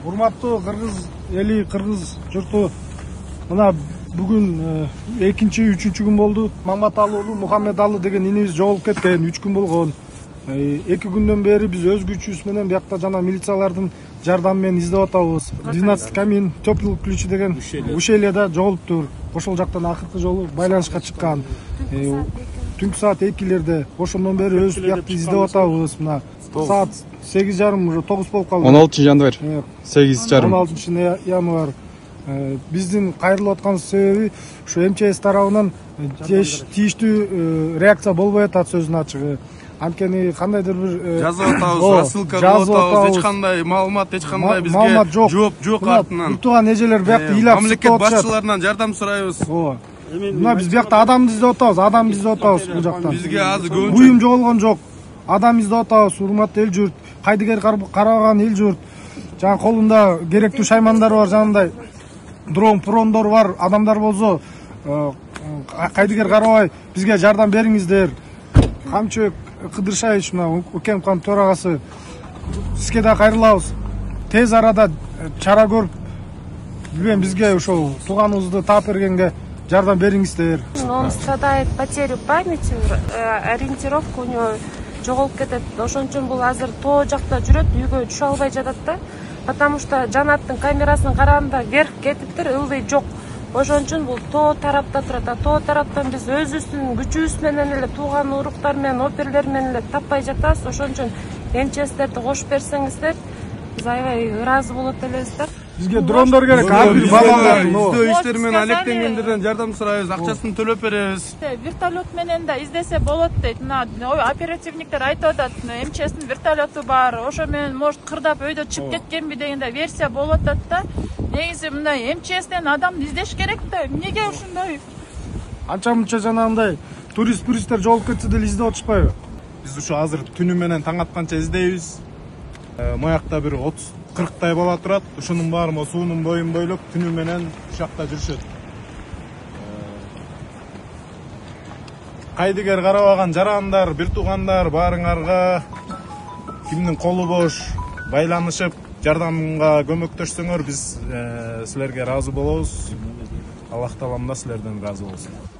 Урматтуу кыргыз эли, кыргыз журту, мына бүгүн экинчи, үчүнчү күн болду. Маматалы уулу Мухаммедалы деген инибиз жоголуп кеткен, 3 күн болгон. 2 күндөн бери биз өз күчүбүз менен биякта жана милициялардын жардамы менен издеп атабыз. 12 камин, теплый ключи деген ушельеда жоголуптур. Ошол жактан акыркы жолу байланышка чыккан. Түнкү саат 2-лерде ошондон бери өз биякты издеп атабыз. Мына саат 8:30 уже 9 болуп калды. 16 январь 8:30. 16 январь. Биздин кайрылып аткан себеби ушу МЧС тарабынан тийиштүү реакция болбой атат, сөздүн ачыгы. Анткени кандайдыр бир жазып атабыз, рассылка кылып атабыз, эч кандай маалымат, эч кандай бизге жок артынан. Бир тууган эжелер биякта ыйлап мамлекет башчыларынан жардам сурайбыз. Мына биз биякта адам издеп атабыз, адам издеп атабыз бул жактан. Бизге азыр көбүнчө буюм жоголгон жок. Адам издеп атабыз, урматтуу эл журт, кайдыгер карабаган эл журт. Жана колунда керектүү шаймандар бар, жанагындай дрондор бар, адамдар болсо кайдыгер карабай бизге жардам бериңиздер. Камчыбек Кыдыршаевич, мына УКМКнын төрагасы, сизге да кайрылабыз. Тез арада чара көрүп, билбейм, бизге ошол тууганыбызды таап бергенге жардам бериңиздер. Он страдает потерю памяти, ориентировка у него жоголуп кетет. Ошон үчүн бул азыр тоо жакта жүрөт, үйгө түшө албай жатат да. Потому что жанаттын камерасын караганда вверх кетиптир, ылдый жок. Ошон үчүн бул тоо тарапта турат. А тоо тараптан биз өзүбүздүн күчүбүз менен эле тууган уруктар менен, оперлер менен эле таппай жатабыз. Ошон үчүн МЧСтерди кошуп берсеңиздер, биз аябай ыраазы болот элебиз да. Бизге дрондор керек, ар бир балалардын издөө иштери менен алектенгендерден жардам сурайбыз, акчасын төлөп беребиз. Вертолет менен да издесе болот дейт. Мына оперативниктер айтып атат, МЧСтин вертолету бар. Ошо менен может кырдап өйдө чыгып кеткенби дегенде версия болуп атат да. Негизи мындай МЧСтен адамды издеш керек да. Эмнеге ушундай? Анча-мынча жанагындай туристтер жоголуп кетсе деле издеп атышпайбы? Биз ушу азыр түнү менен таң атканча издейбиз. Моякта бир 30-40 бала турат. Ушунун баары суунун боюн бойлоп түнү менен ушакта жүрүшөт. Кайдыгер карабаган жарандар, бир туугандар баарыңарга кимдин колу бош байланышып жардамга көмөктөшсөңөр, биз силерге ыраазы болобуз. Аллах таалам да силерден ыраазы болсун.